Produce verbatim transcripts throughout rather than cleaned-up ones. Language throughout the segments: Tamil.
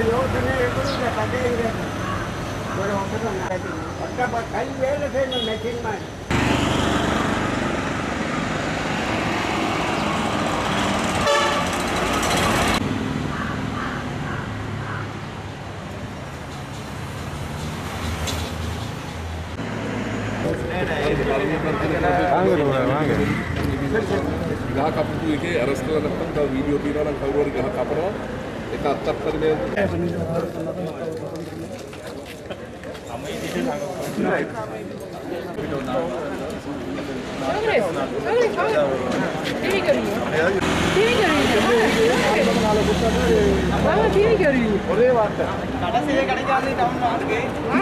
யோசனை இந்த கதையில ஒரு ஒப்பந்தம் நடக்குது. கை வேலை செய்யணும் மெஷின் மாதிரி. ගහ කපපු එකේ අරස් කරලා නැත්නම් තව වීඩියෝ තියනවා නම් කවුරු හරි ගහ කපනවා ඒක අත්තක් පරිමේ ஒரே வார்த்தை கடைசியே கிடைக்காது டவுன்ல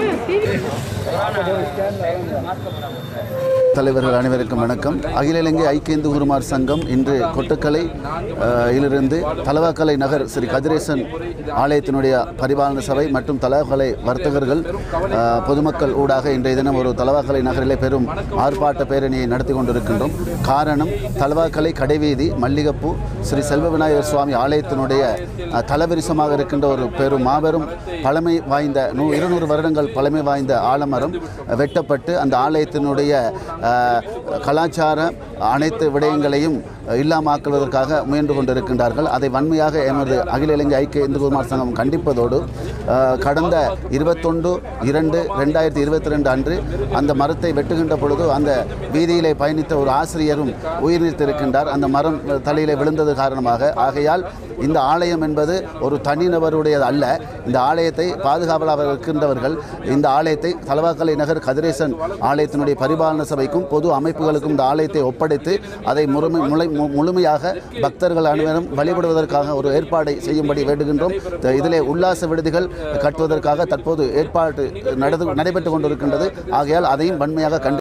தலைவர்கள் அனைவருக்கும் வணக்கம். அகில இலங்கை ஐக்கிய இந்து குருமார் சங்கம் இன்று கொட்டக்கலை இலிருந்து தலவாக்கலை நகர் ஸ்ரீ கதிரேசன் ஆலயத்தினுடைய பரிபாலன சபை மற்றும் தலவாக்கலை வர்த்தகர்கள் பொதுமக்கள் ஊடாக இன்றைய தினம் ஒரு தலவாக்கலை நகரிலே பெரும் ஆர்ப்பாட்ட பேரணியை நடத்தி கொண்டிருக்கின்றோம். காரணம், தலவாக்கலை கடைவீதி மல்லிகப்பூ ஸ்ரீ செல்வ விநாயகர் சுவாமி ஆலயத்தினுடைய தலவிரிசமாக இருக்கின்ற ஒரு பெரும் மாபெரும் பழமை வாய்ந்த நூ இருநூறு வருடங்கள் பழமை வாய்ந்த ஆலமரம் வெட்டப்பட்டு அந்த ஆலயத்தினுடைய கலாச்சார அனைத்து விடயங்களையும் இல்லாமாக்குவதற்காக முயன்று கொண்டிருக்கின்றார்கள். அதை வன்மையாக எமது அகில இலங்கை ஐக்கிய இந்து குருமார் சங்கம் கண்டிப்பதோடு கடந்த இருபத்தொன்று இரண்டு ரெண்டாயிரத்தி இருபத்தி ரெண்டு அன்று அந்த மரத்தை வெட்டுகின்ற பொழுது அந்த வீதியிலே பயணித்த ஒரு ஆசிரியரும் உயிர் நீத்திருக்கின்றார். அந்த மரம் தலையிலே விழுந்தது காரணமாக. ஆகையால் இந்த ஆலயம் என்பது ஒரு தனிநபருடையது அல்ல. இந்த ஆலயத்தை பாதுகாவலாக இருக்கின்றவர்கள் இந்த ஆலயத்தை தலவாக்கலை நகர் கதிரேசன் ஆலயத்தினுடைய பரிபாலன சபைக்கும் பொது அமைப்புகளுக்கும் இந்த ஆலயத்தை ஒப்படைத்து அதை முழுமை முளை முழுமையாக பக்தர்கள் அனைவரும் வழிபடுவதற்காக ஒரு ஏற்பாடை செய்யும்படி வேண்டுகின்றோம். இதிலே உல்லாச விடுதிகள் கட்டுவதற்காக தற்போது ஏற்பாடு நடைபெற்று கொண்டிருக்கின்றது. ஆகையால் அதையும் வன்மையாக கண்டு